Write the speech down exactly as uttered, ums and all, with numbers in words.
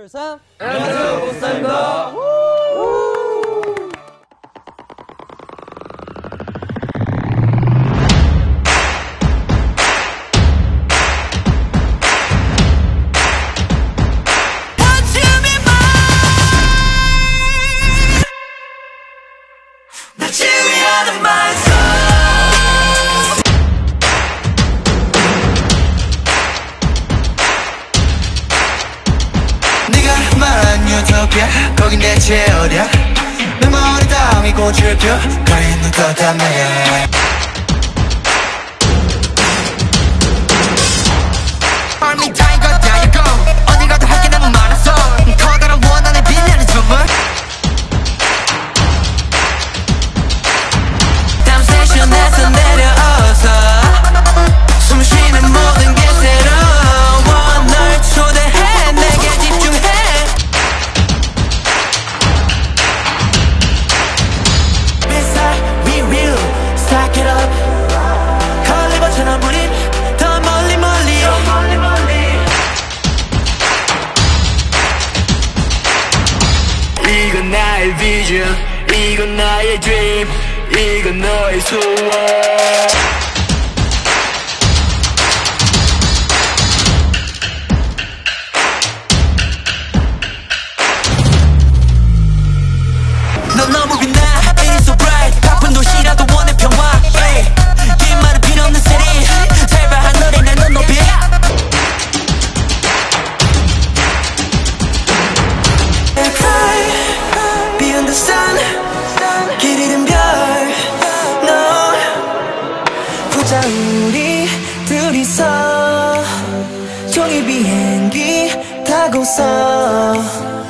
둘, 셋. 안녕하세요, 고스타입니다. 네가 말한 유토피아 거긴 대체 어디야 내 머리 땀이 꽃을 펴 가린 눈 떴다네 Army tiger diago 어디 가도 할 게 너무 많았어 커다란 원한에 빛나는 주문 땀 세션에서 내려와서 숨 쉬는 모든 게 새로워 널 초대해 내게 집중해 Beside we will stack it up 칼리버처럼 우린 더 멀리 멀리 더 멀리 멀리 이건 나의 vision 이건 나의 dream 이건 너의 소원 넌 너무 빛나 It is so bright 바쁜 도시라도 원해 평화 hey. 긴 말은 필요 없는 city 제발 하늘에 내 눈 높이 Cry Beyond the sun 길 잃은 별 No 보자 우리 둘이서 종이 비행기 타고서